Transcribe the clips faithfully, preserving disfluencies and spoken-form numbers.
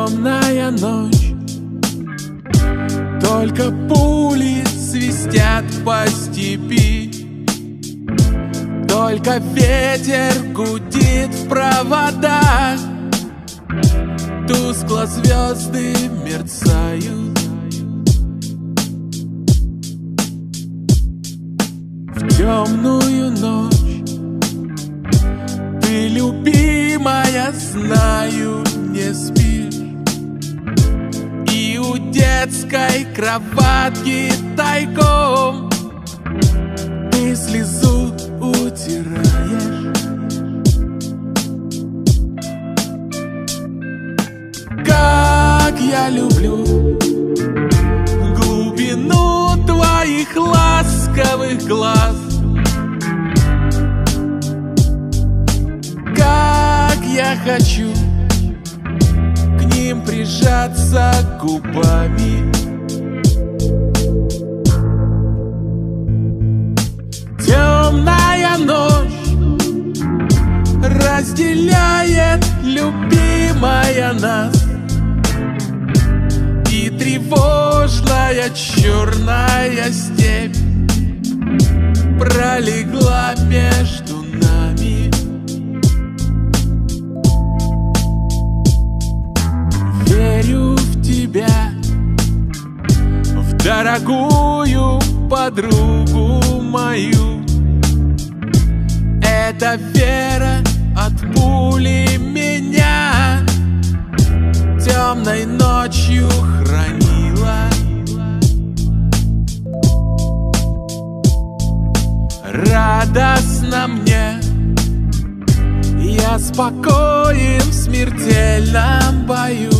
Темная ночь, только пули свистят по степи, только ветер гудит в проводах, тускло звезды мерцают. В темную ночь ты, любимая, знаю, не спишь, и у детской кроватки тайком ты слезу утираешь. Как я люблю глубину твоих ласковых глаз, как я хочу к ним прижаться губами. Темная ночь разделяет, любимая, нас, и тревожная черная степь пролегла между нами. Верю в тебя, в дорогую подругу мою. Эта вера от пули меня темной ночью хранила. Радостно мне, я спокоен в смертельном бою.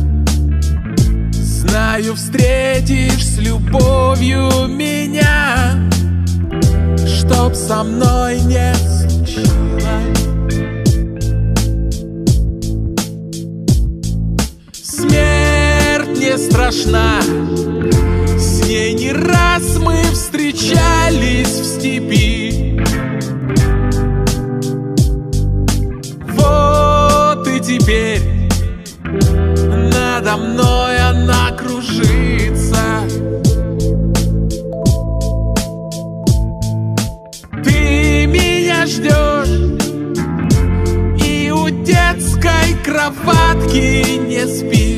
Знаю, встретишь с любовью меня, чтоб со мной не случилось. Смерть не страшна, с ней не раз мы встречались в степи. Вот и теперь надо мной она кружится. Ты меня ждешь, и у детской кроватки не спишь.